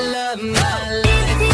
love my life.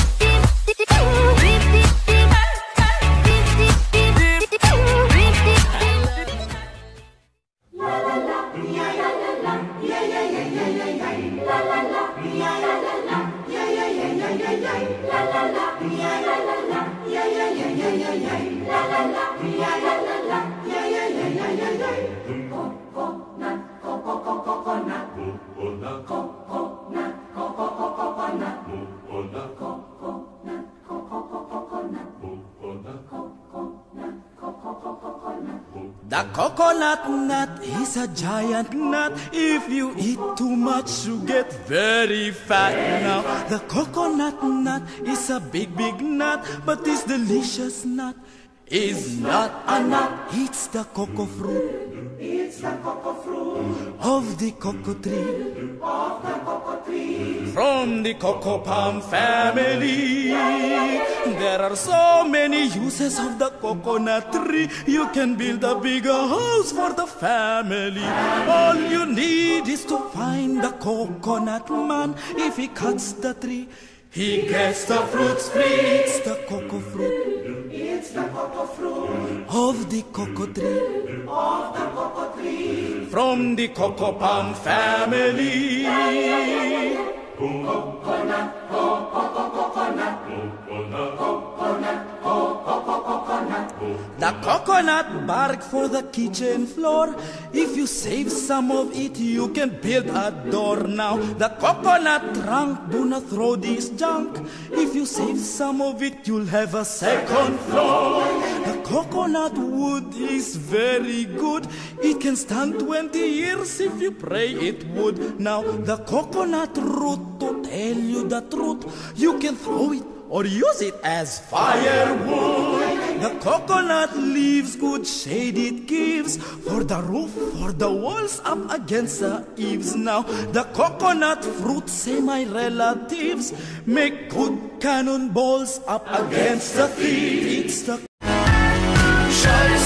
The coconut nut is a giant nut. If you eat too much, you get very fat. Now, the coconut nut is a big, big nut, but this delicious nut is not a nut. It's the cocoa fruit. It's the cocoa fruit Of the cocoa tree. of the cocoa tree. From the cocoa palm family. There are so many uses of the coconut tree. You can build a bigger house for the family. All you need is to find the coconut man. If he cuts the tree, he gets the fruits free. It's the cocoa fruit It's the cocoa fruit of the cocoa tree. of the cocoa tree. From the cocoa palm family. Coconut, coconut, coconut, coconut, coconut. The coconut bark for the kitchen floor. If you save some of it, you can build a door. Now, the coconut trunk, do not throw this junk. If you save some of it, you'll have a second floor. The coconut wood is very good. It can stand 20 years if you pray it would. Now, the coconut root, to tell you the truth, you can throw it or use it as firewood. The coconut leaves, good shade it gives, for the roof, for the walls, up against the eaves. Now, the coconut fruit, say my relatives, make good cannonballs up against the thieves. It's the